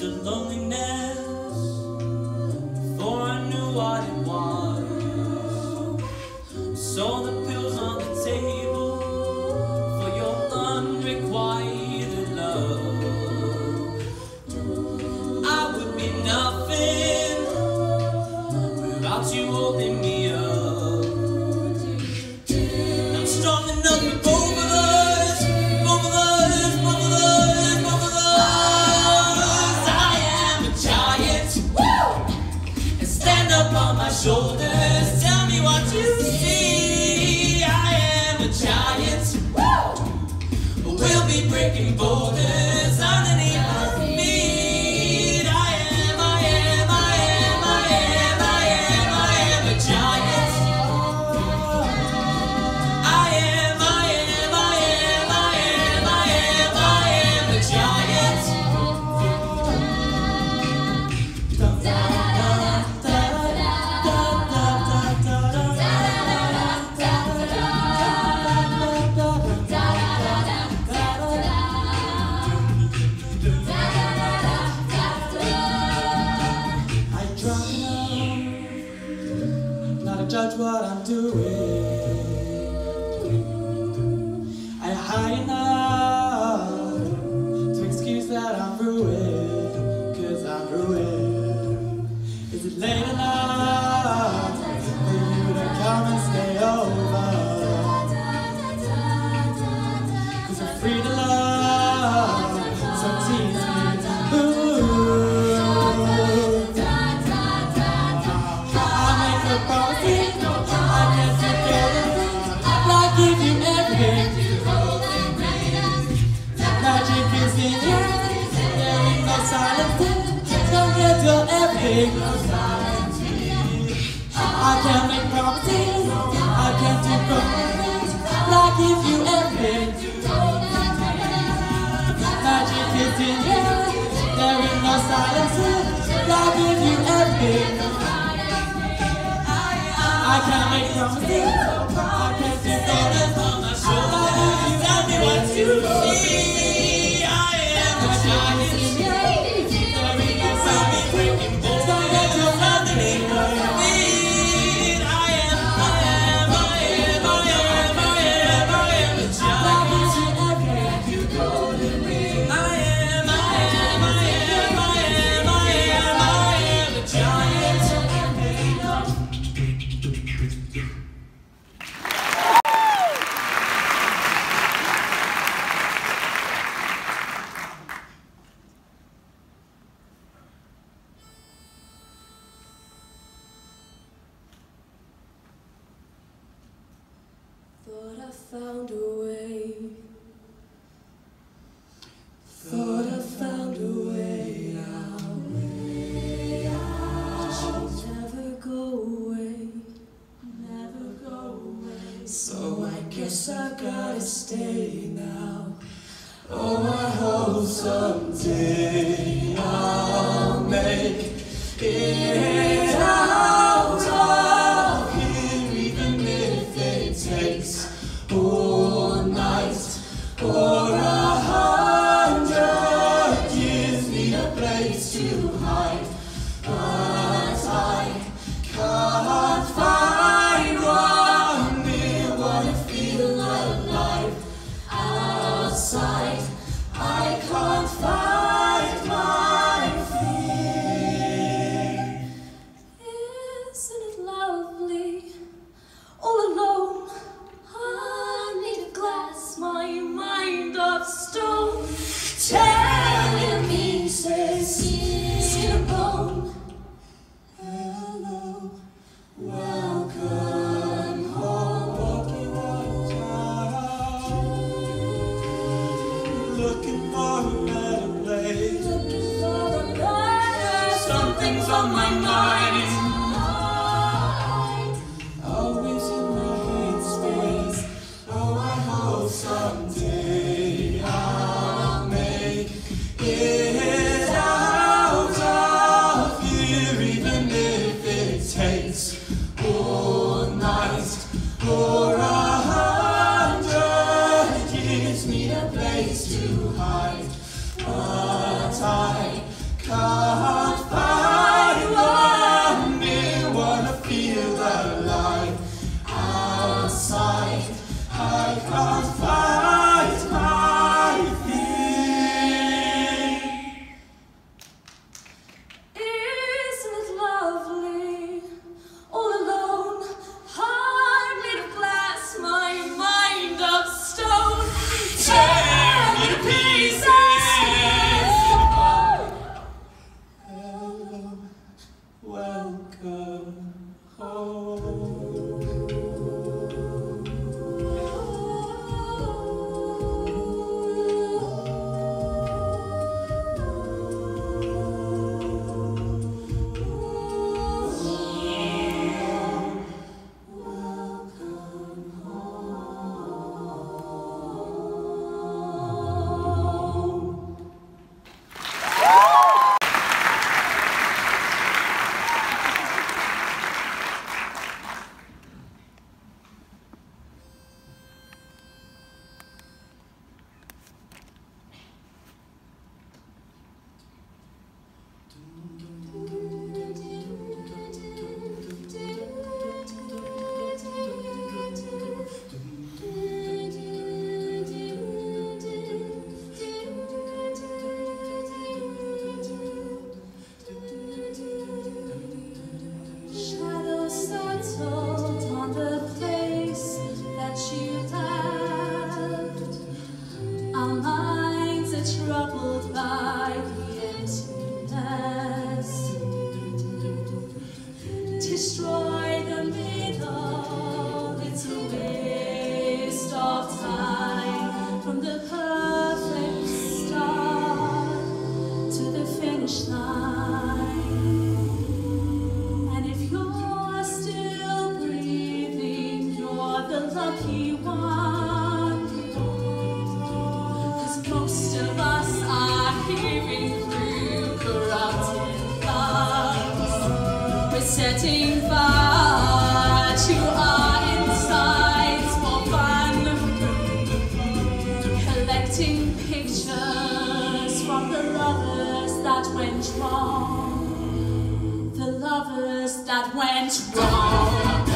to loneliness before I knew what it was. Saw the pills on the table for your unrequited love. I would be nothing without you holding me up. I'm strong enough for both of us, both of us, both of us, both of us. I am a giant, woo! And stand up on my shoulders. Tell me what you see. I am a giant, woo! We'll be breaking boulders underneath our feet. I am a giant. I am a giant. I drunk enough not to judge what I'm doing. I high enough to excuse that I'm ruined, 'cause I'm ruined. Is it late enough for you to come and stay over? 'Cause I'm free to love, so tease me. Ooh. I make a promise, I can't forget it. I give you everything. Magic is in you. There ain't no silence. Don't get your everything. I can't make promises. I can't do promises. I give you everything. Magic is in you. There ain't no silence. I give you everything. I can't make promises. I can't do promises. On my shoulders. Tell me what you see. I am a giant. There ain't no silence. Breaking boulders underneath my feet. I am a giant. I am a giant. Thought I found a way. Thought I found a way out. Never go away. Never go away. So I guess I gotta stay now. Oh, I hope someday I'll make it out of here, even if it takes all night or 100 years. Need a place to hide, but I can't find one near. Wanna feel alive outside. I can't find my feet. Isn't it lovely? All alone. I need a glass, my mind of stone. Telling me, says skin and bone. Hello, welcome home. Walking on time. Looking for a better place. Looking for a better. Something's on my mind. Always in my headspace. Oh, I hope someday I'll make it out of here, even if it takes all night or 100 years. Need a place to hide, but I can't setting fire to our insides for fun, collecting pictures from the lovers that went wrong, the lovers that went wrong.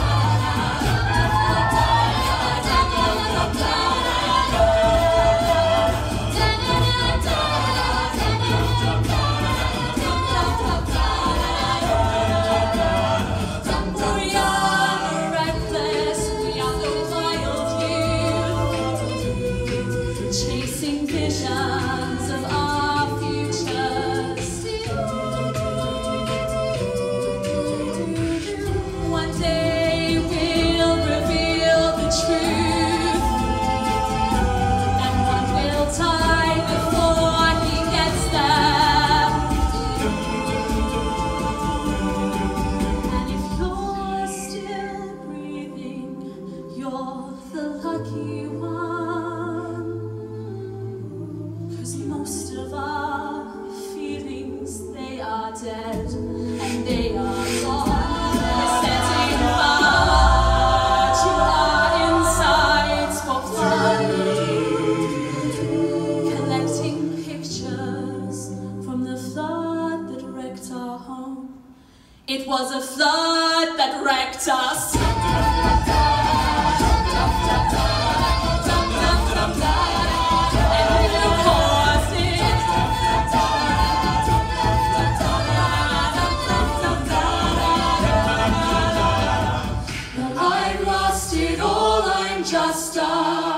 Chasing visions of our futures. One day we'll reveal the truth, and one will die before he gets there. And if you're still breathing, you're the lucky one. Most of our feelings, they are dead and they are gone. We're setting fire to our insides for fun, collecting pictures from the flood that wrecked our home. It was a flood that wrecked us. Just a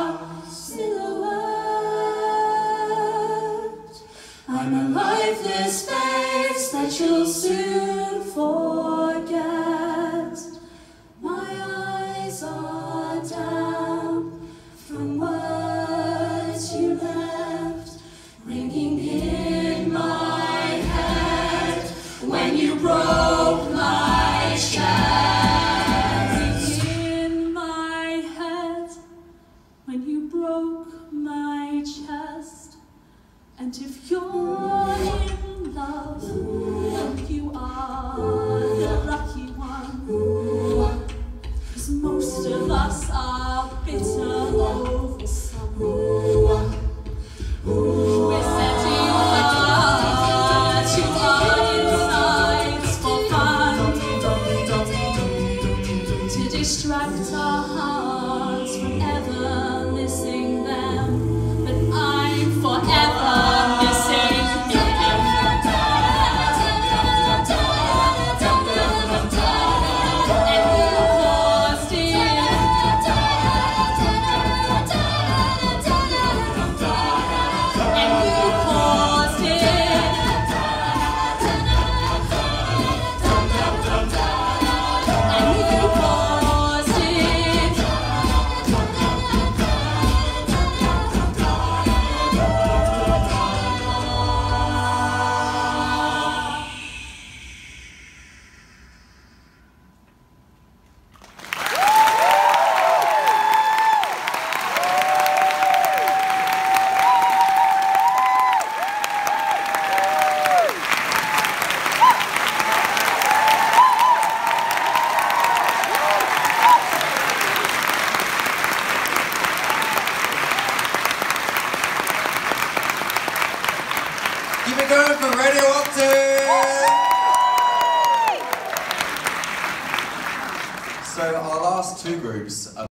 silhouette. I'm a lifeless face that you'll soon forget. My eyes are damp from words you left, ringing in my head when you broke my chest. When you broke my chest. And if you're in love, you are the lucky one, 'cause most of us are bitter over someone. We're setting fire to our insides for fun, to distract our hearts from ever missing them, but I'm forever missing them. And you caused it. And you caused it. And you caused it. Keep it going for Radio Octave! So our last two groups are